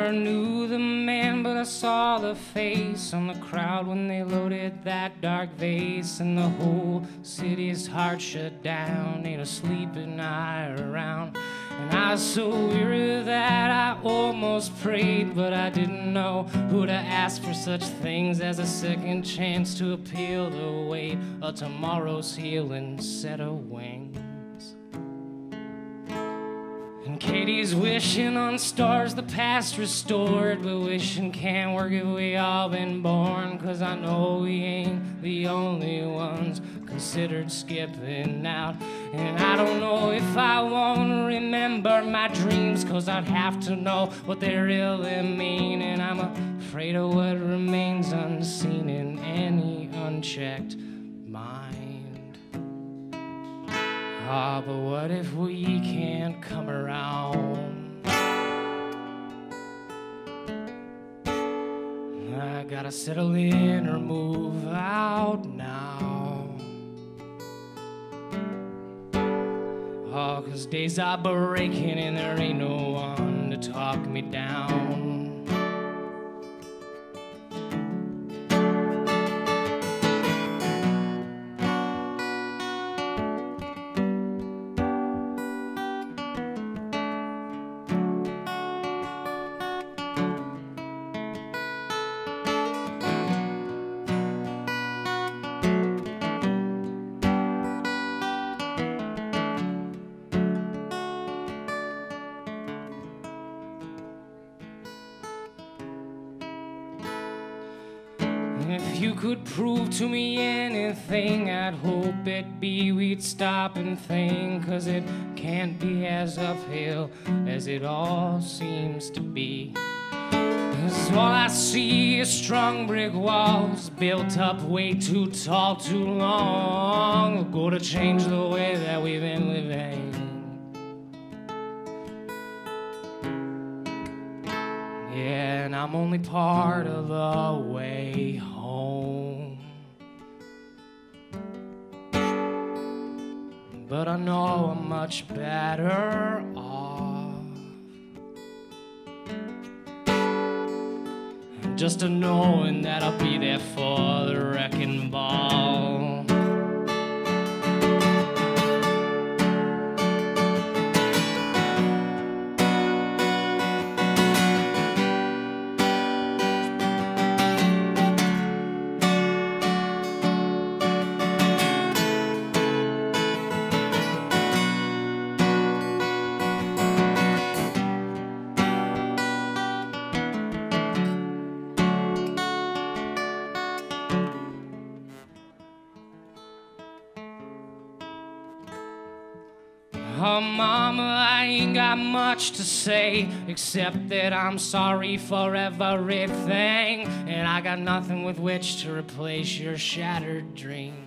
never knew the man, but I saw the face on the crowd when they loaded that dark vase, and the whole city's heart shut down, ain't a sleeping eye around. And I was so weary that I almost prayed, but I didn't know who to ask for such things as a second chance to appeal the weight of tomorrow's healing set of wings. And Katie's wishing on stars the past restored, but wishing can't work if we all been born, 'cause I know we ain't the only ones considered skipping out. And I don't know if I won't remember my dreams, 'cause I'd have to know what they really mean. And I'm afraid of what remains unseen in any unchecked mind. Ah, but what if we can't come around? I gotta settle in or move out now. Oh, 'cause days are breaking and there ain't no one to talk me down. If you could prove to me anything, I'd hope it be we'd stop and think, 'cause it can't be as uphill as it all seems to be. 'Cause all I see is strong brick walls built up way too tall, too long ago to change the way that we've been living. Yeah, and I'm only part of the way home. But I know I'm much better off just to knowing that I'll be there for the wrecking ball. Oh, mama, I ain't got much to say, except that I'm sorry for everything, and I got nothing with which to replace your shattered dreams.